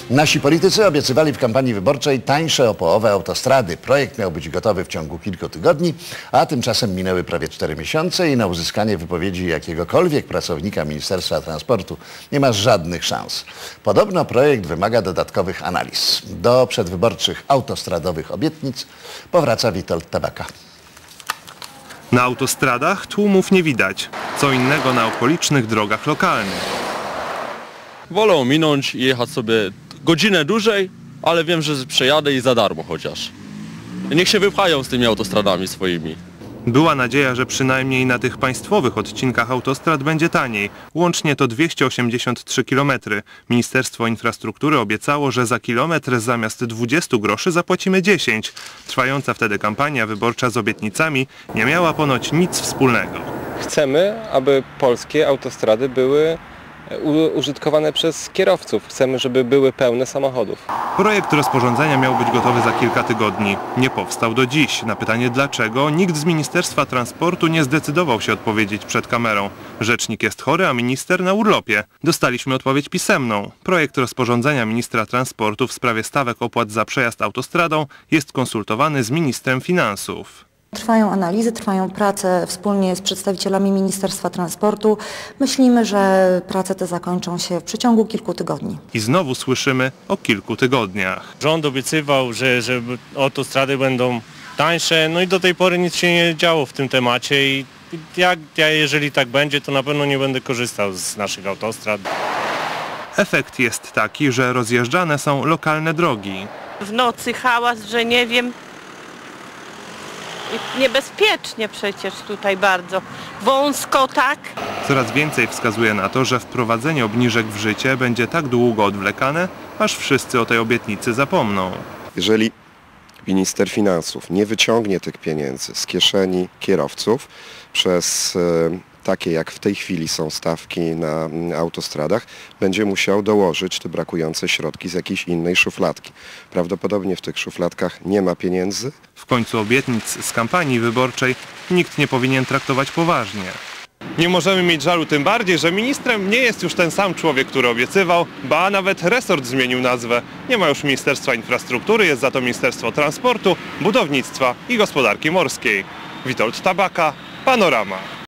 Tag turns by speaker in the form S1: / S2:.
S1: Nasi politycy obiecywali w kampanii wyborczej tańsze o połowę autostrady. Projekt miał być gotowy w ciągu kilku tygodni, a tymczasem minęły prawie 4 miesiące i na uzyskanie wypowiedzi jakiegokolwiek pracownika Ministerstwa Transportu nie ma żadnych szans. Podobno projekt wymaga dodatkowych analiz. Do przedwyborczych autostradowych obietnic powraca Witold Tabaka.
S2: Na autostradach tłumów nie widać. Co innego na okolicznych drogach lokalnych.
S3: Wolę ominąć i jechać sobie godzinę dłużej, ale wiem, że przejadę i za darmo chociaż. Niech się wypchają z tymi autostradami swoimi.
S2: Była nadzieja, że przynajmniej na tych państwowych odcinkach autostrad będzie taniej. Łącznie to 283 km. Ministerstwo Infrastruktury obiecało, że za kilometr zamiast 20 groszy zapłacimy 10. Trwająca wtedy kampania wyborcza z obietnicami nie miała ponoć nic wspólnego.
S4: Chcemy, aby polskie autostrady były użytkowane przez kierowców. Chcemy, żeby były pełne samochodów.
S2: Projekt rozporządzenia miał być gotowy za kilka tygodni. Nie powstał do dziś. Na pytanie dlaczego nikt z Ministerstwa Transportu nie zdecydował się odpowiedzieć przed kamerą. Rzecznik jest chory, a minister na urlopie. Dostaliśmy odpowiedź pisemną. Projekt rozporządzenia ministra transportu w sprawie stawek opłat za przejazd autostradą jest konsultowany z ministrem finansów.
S5: Trwają analizy, trwają prace wspólnie z przedstawicielami Ministerstwa Transportu. Myślimy, że prace te zakończą się w przeciągu kilku tygodni.
S2: I znowu słyszymy o kilku tygodniach.
S6: Rząd obiecywał, że autostrady będą tańsze, no i do tej pory nic się nie działo w tym temacie i jeżeli tak będzie, to na pewno nie będę korzystał z naszych autostrad.
S2: Efekt jest taki, że rozjeżdżane są lokalne drogi.
S7: W nocy hałas, że nie wiem. Niebezpiecznie przecież tutaj bardzo. Wąsko, tak?
S2: Coraz więcej wskazuje na to, że wprowadzenie obniżek w życie będzie tak długo odwlekane, aż wszyscy o tej obietnicy zapomną.
S8: Jeżeli minister finansów nie wyciągnie tych pieniędzy z kieszeni kierowców przez takie jak w tej chwili są stawki na autostradach, będzie musiał dołożyć te brakujące środki z jakiejś innej szufladki. Prawdopodobnie w tych szufladkach nie ma pieniędzy.
S2: W końcu obietnic z kampanii wyborczej nikt nie powinien traktować poważnie. Nie możemy mieć żalu tym bardziej, że ministrem nie jest już ten sam człowiek, który obiecywał, ba nawet resort zmienił nazwę. Nie ma już Ministerstwa Infrastruktury, jest za to Ministerstwo Transportu, Budownictwa i Gospodarki Morskiej. Witold Tabaka, Panorama.